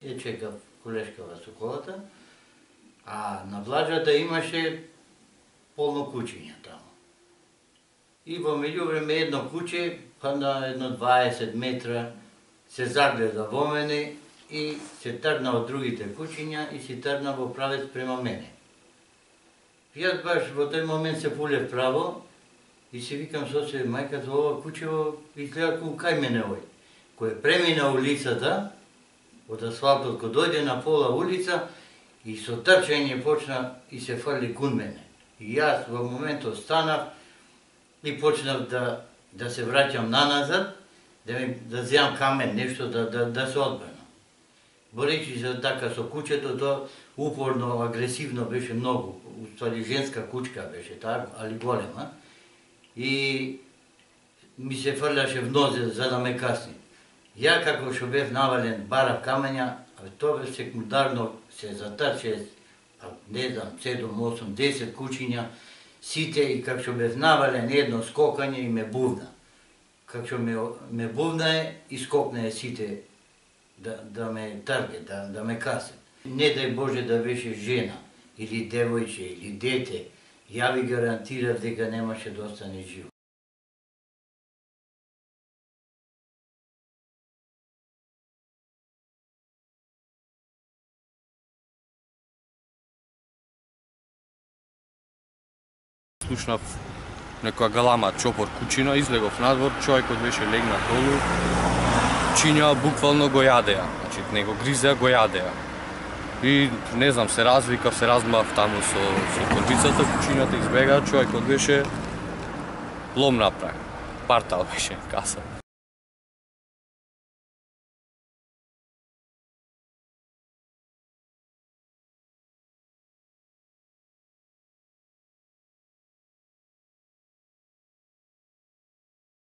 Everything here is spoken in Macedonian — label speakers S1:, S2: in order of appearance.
S1: чека колешка во соколата, а на влажата имаше полно кучиња таму. И во меѓувреме едно куче, па на едно 20 метра, се загледа во мене и се тргна од другите кучиња и се тргна во правец према мене. Јас баш во тој момент се полев право и се викам со себе, мајка, за ова кучево изгледа како кај мене овој. Кој премина улицата, од асфалтот, кој дојде на пола улица и со трчање почна и се фрли кон мене. И јас во моментот станав и почнав да се враќам наназад, да земам камен, нешто да се одбранам. Борејќи се така со кучето, тоа упорно, агресивно беше многу. Уствари женска кучка беше таа, али голема. И ми се фрляше в нозе за да ме касни. Ја како што бев навален, барав камења, тоа секундарно се затрче, не знам, 7, 8, 10 кучиња, сите, и како што бев навален, едно скокање и ме бувна. Како што ме бувна и скокна сите да ме трге, да ме касе. Не дај Боже да беше жена, или девојче, или дете, ја ви гарантирав дека немаше да остане живо.
S2: Слушнав некоја галама чопор кучина, излегов надвор, човекот беше легнат долу, кучиња буквално го јадеа, значи не го гризеа, го јадеа. И не знам, се развикав, се размав таму со торбицата, кучињата избегаа, човекот беше лом направен, партал беше, каса.